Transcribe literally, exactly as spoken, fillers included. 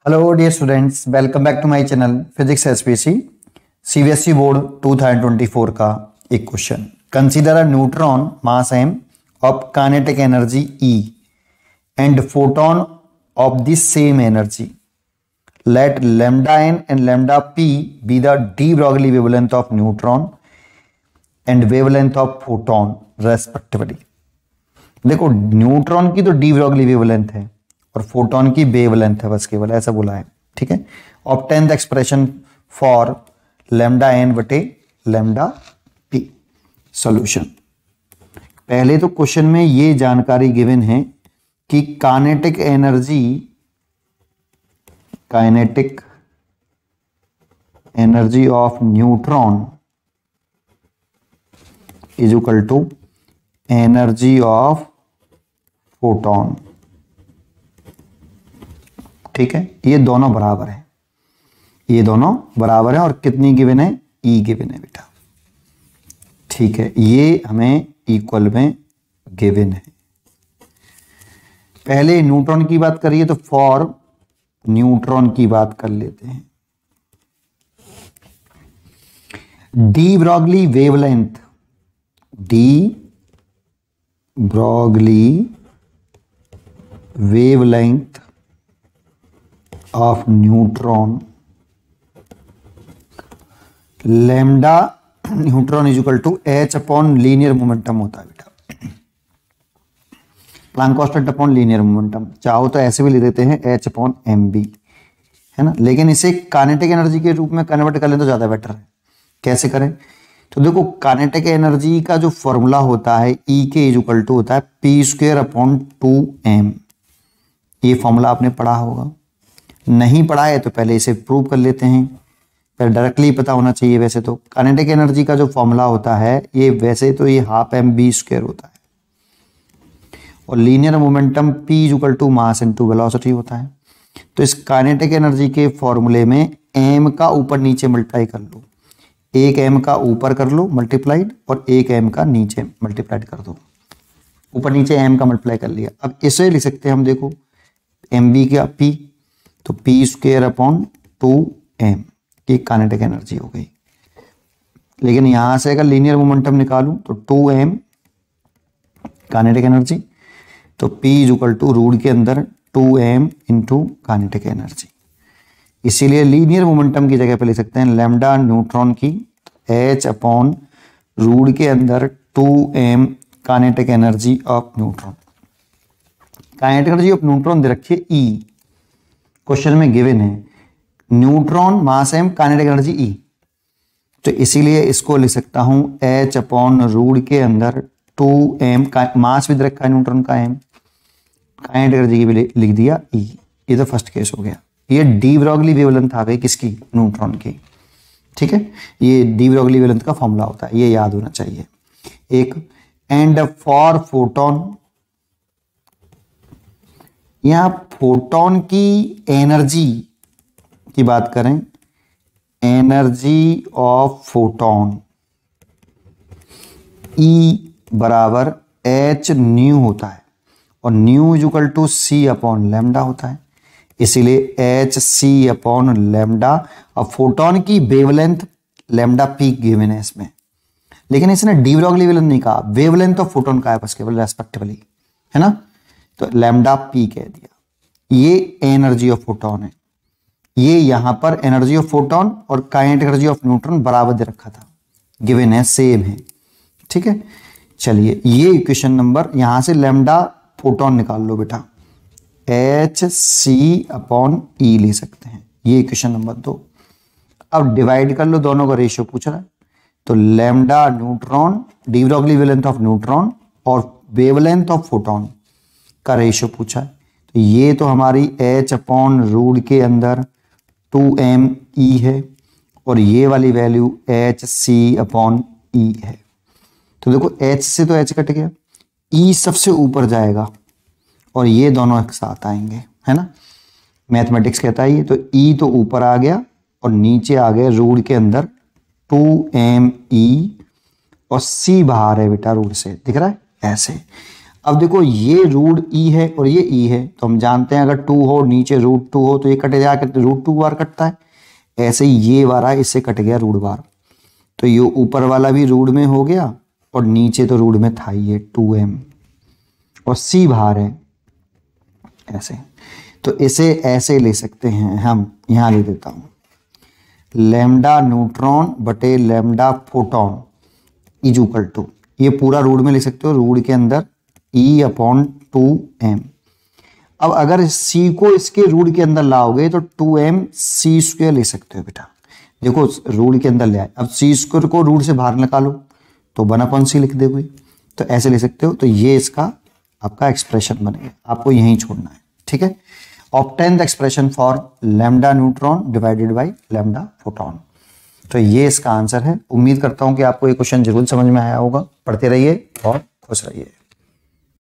Hello dear students, welcome back to my channel Physics S P C C B S E board दो हज़ार चौबीस का एक question. Consider a neutron mass m of kinetic energy E and photon of the same energy. Let lambda n and lambda p be the de Broglie wavelength of neutron and wavelength of photon respectively. देखो neutron की तो D Broglie wavelength है और photon की wavelength है, बस केवल ऐसा बोला है। ठीक है, obtain the expression for lambda N बटे लैम्डा पी। सॉल्यूशन, पहले तो क्वेश्चन में ये जानकारी गिवन है कि kinetic energy kinetic energy of neutron is equal to energy of photon. ठीक है, ये दोनों बराबर है, ये दोनों बराबर है और कितनी गिवन है? ई गिवन है बेटा। ठीक है, ये हमें इक्वल में गिवन है। पहले न्यूट्रॉन की बात करिए तो फॉर न्यूट्रॉन की बात कर लेते हैं। De Broglie wavelength de Broglie wavelength of neutron lambda neutron is equal to H upon linear momentum होता है बेटा, Planck constant upon linear momentum. चाहो तो ऐसे भी लिख देते हैं एच अपॉन एम बी, है ना, लेकिन इसे काइनेटिक एनर्जी के रूप में कन्वर्ट कर लें तो ज्यादा बेटर है। कैसे करें? तो देखो काइनेटिक एनर्जी का जो फॉर्मूला होता है ई के इज इक्वल टू होता है P square upon two M. ये फॉर्मूला आपने पढ़ा होगा, नहीं पढ़ा है तो पहले इसे प्रूव कर लेते हैं, फिर डायरेक्टली पता होना चाहिए। वैसे तो काइनेटिक एनर्जी का जो फॉर्मूला होता है ये वैसे तो ये हाफ एम बी स्क्वायर होता है और linear momentum P is equal to mass into velocity होता है। तो इस काइनेटिक एनर्जी के फॉर्मूले में एम का ऊपर नीचे मल्टीप्लाई कर लो, एक एम का ऊपर कर लो मल्टीप्लाइड और एक एम का नीचे मल्टीप्लाइड कर दो। ऊपर नीचे एम का मल्टीप्लाई कर लिया। अब इसे लिख सकते हैं हम, देखो एम बी का पी, तो P square upon two M की काइनेटिक एनर्जी हो गई। लेकिन यहां से अगर लीनियर मोमेंटम निकालूं तो टू एम काइनेटिक एनर्जी, तो P is equal to root के अंदर two M into kinetic energy. इसीलिए लीनियर मोमेंटम की जगह पे लिख सकते हैं लैम्डा न्यूट्रॉन की एच अपॉन रूट के अंदर two M kinetic energy of neutron. Kinetic energy of neutron दे रखिए ई, क्वेश्चन में गिवन है neutron mass M kinetic energy E, तो इसीलिए इसको लिख सकता हूं एच अपॉन रूट के अंदर टू एम, मास भी दे रखा है न्यूट्रॉन का एम, काइनेटिक एनर्जी की भी लिख दिया ई। ये तो फर्स्ट केस हो गया। ये डी ब्रॉगली वेवलेंथ आ गई किसकी? न्यूट्रॉन की। ठीक है, ये डी ब्रॉगली वेवलेंथ का फॉर्मूला होता है, ये याद होना चाहिए एक। एंड फॉर फोटोन, यहां फोटोन की एनर्जी की बात करें, एनर्जी ऑफ फोटोन ई बराबर एच न्यू होता है और nu is equal to C upon lambda होता है, इसीलिए एच सी अपॉन लैम्डा। और फोटोन की वेवलेंथ लैम्डा पी गिवन है इसमें, लेकिन इसने डी ब्रॉगली वेवलेंथ नहीं कहा, वेवलेंथ ऑफ फोटोन का है बस केवल रेस्पेक्टिवली, है ना, तो लैम्डा पी कह दिया। ये एनर्जी ऑफ फोटोन है, ये यहां पर एनर्जी ऑफ फोटोन और काइनेटिक एनर्जी ऑफ न्यूट्रॉन बराबर दे रखा था, गिवन है, सेम है। ठीक है, चलिए ये इक्वेशन नंबर, यहां से लैम्डा फोटोन निकाल लो बेटा, एच सी अपॉन ई ले सकते हैं, ये इक्वेशन नंबर दो। अब डिवाइड कर लो, दोनों का रेशियो पूछ रहा है, तो lambda neutron de Broglie wavelength of neutron और वेवलेंथ ऑफ फोटोन का रेशियो पूछा है, तो ये तो हमारी एच अपॉन रूट के अंदर टू एम ई है और ये वाली value H C upon E है। तो देखो एच से तो एच कट गया, ई सबसे ऊपर जाएगा और ये दोनों एक साथ आएंगे, है ना, मैथमेटिक्स कहता है ये। तो ई तो ऊपर आ गया और नीचे आ गए रूट के अंदर टू एम ई और सी बाहर है बेटा रूट से, दिख रहा है ऐसे। अब देखो ये रूट ई है और ये ई है, तो हम जानते हैं अगर टू हो नीचे रूट टू हो तो ये कटे जाकर रूट टू बार कटता है, ऐसे ही ये वाला इससे कट गया रूट बार, तो ये ऊपर वाला भी रूट में हो गया और नीचे तो रूट में था ये टू एम और सी बाहर है ऐसे। तो इसे ऐसे ले सकते हैं हम, यहां ले देता हूं लैम्डा न्यूट्रॉन बटे lambda photon is equal to, ये पूरा रूट में ले सकते हो, रूट के अंदर ई अपॉन टू एम। अब अगर सी को इसके रूट के अंदर लाओगे तो टू एम सी स्क्वायर ले सकते हो बेटा, देखो रूट के अंदर ले आए, अब सी स्क्वायर को रूट से बाहर निकालो तो वन अपॉन सी लिख दोगे, तो ऐसे ले सकते हो। तो ये इसका आपका एक्सप्रेशन बनेगा, आपको यहीं छोड़ना है, ठीक है। Obtain the expression for lambda neutron divided by lambda photon, तो ये इसका आंसर है। उम्मीद करता हूं कि आपको ये क्वेश्चन जरूर समझ में आया होगा। पढ़ते रहिए और खुश रहिए।